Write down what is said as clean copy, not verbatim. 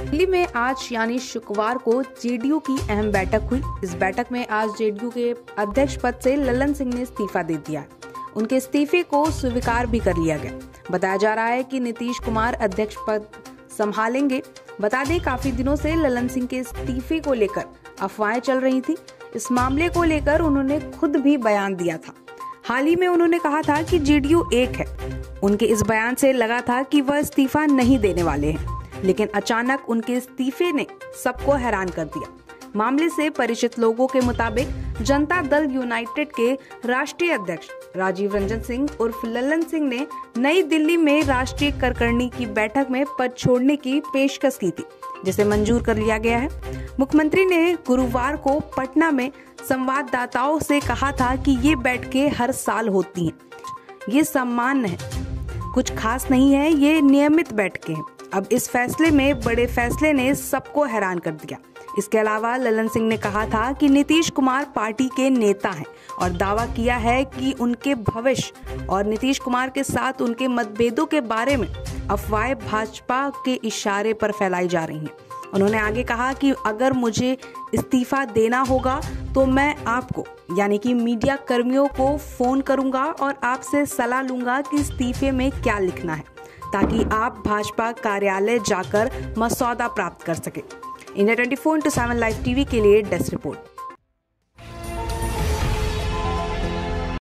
दिल्ली में आज यानी शुक्रवार को जेडीयू की अहम बैठक हुई। इस बैठक में आज जेडीयू के अध्यक्ष पद से लल्लन सिंह ने इस्तीफा दे दिया। उनके इस्तीफे को स्वीकार भी कर लिया गया। बताया जा रहा है कि नीतीश कुमार अध्यक्ष पद संभालेंगे। बता दें, काफी दिनों से लल्लन सिंह के इस्तीफे को लेकर अफवाहें चल रही थी। इस मामले को लेकर उन्होंने खुद भी बयान दिया था। हाल ही में उन्होंने कहा था कि जेडीयू एक है। उनके इस बयान से लगा था कि वह इस्तीफा नहीं देने वाले हैं, लेकिन अचानक उनके इस्तीफे ने सबको हैरान कर दिया। मामले से परिचित लोगों के मुताबिक जनता दल यूनाइटेड के राष्ट्रीय अध्यक्ष राजीव रंजन सिंह उर्फ लल्लन सिंह ने नई दिल्ली में राष्ट्रीय कार्यकारिणी की बैठक में पद छोड़ने की पेशकश की थी, जिसे मंजूर कर लिया गया है। मुख्यमंत्री ने गुरुवार को पटना में संवाददाताओं से कहा था कि ये बैठकें हर साल होती हैं, ये सामान्य है, कुछ खास नहीं है, ये नियमित बैठकें हैं। अब इस फैसले में बड़े फैसले ने सबको हैरान कर दिया। इसके अलावा लल्लन सिंह ने कहा था कि नीतीश कुमार पार्टी के नेता हैं और दावा किया है कि उनके भविष्य और नीतीश कुमार के साथ उनके मतभेदों के बारे में अफवाहें भाजपा के इशारे पर फैलाई जा रही हैं। उन्होंने आगे कहा कि अगर मुझे इस्तीफा देना होगा तो मैं आपको यानी कि मीडिया कर्मियों को फोन करूंगा और आपसे सलाह लूंगा कि इस्तीफे में क्या लिखना है, ताकि आप भाजपा कार्यालय जाकर मसौदा प्राप्त कर सके। इंडिया 24/7 लाइव टीवी के लिए डेस्क रिपोर्ट।